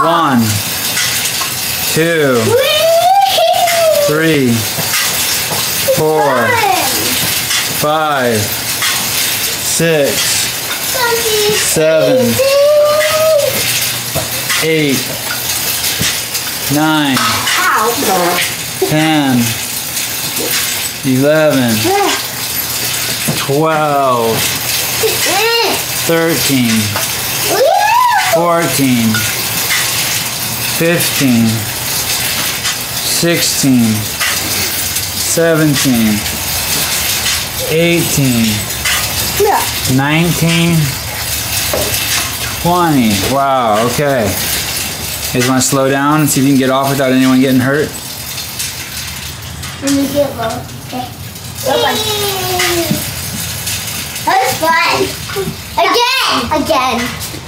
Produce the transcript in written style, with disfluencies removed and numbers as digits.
1, 2, 3, 4, 5, 6, 7, 8, 9, 10, 11, 12, 13, 14, 15, 16, 17, 18, 19, 20. Wow, okay. You guys want to slow down and see if you can get off without anyone getting hurt? Let me get low. Okay. That was fun. Again.